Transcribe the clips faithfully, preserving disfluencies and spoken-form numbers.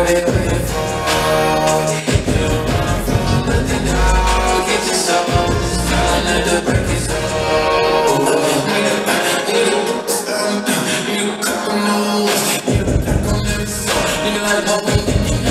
what they waiting for. You don't run from nothing, dog. Get yourself up. It's time that the break is over. You got no, you back on every song. You know I love it.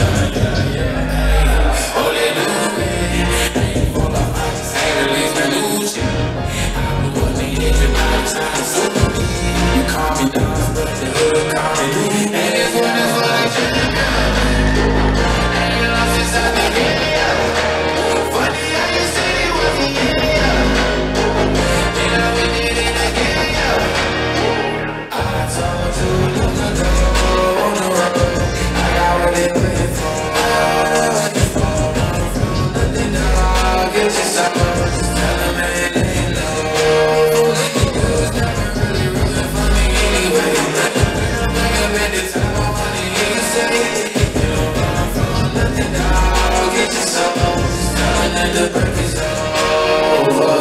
Oh, they do it. Ain't fall off. Ain't release my new shit. I'm the one that needs you by the time. So you calm me down, but the hood calm me. And this one is what I should have done. Ain't lost inside the game. Funny how you said it was the end. You know we did it again. I told you long ago on the road, I got what they waiting for. You fall down from nothing, dog. Get yourself up, just tell them it ain't low. You was never really rooting for me anyway. Bring up at the time, I wanna hear you say, you don't run from nothing, dog. Get yourself up, just tell them that the break is over.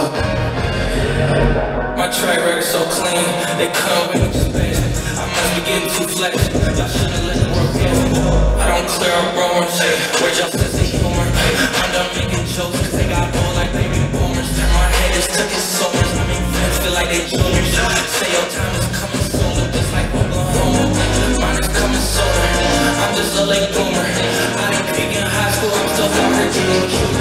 My track record so clean, they couldn't wait to space. I must be getting too flex. Y'all should've let it work out. I don't clear up rumors. Where's your sense of humor? I'm done making jokes cause they got old like baby boomers. My head is took it so much. I make friends feel like they juniors. Say your time is coming sooner, just like Oklahoma. Mine is coming sooner. I'm just a late bloomer. I didn't peak in high school, I'm still out here doing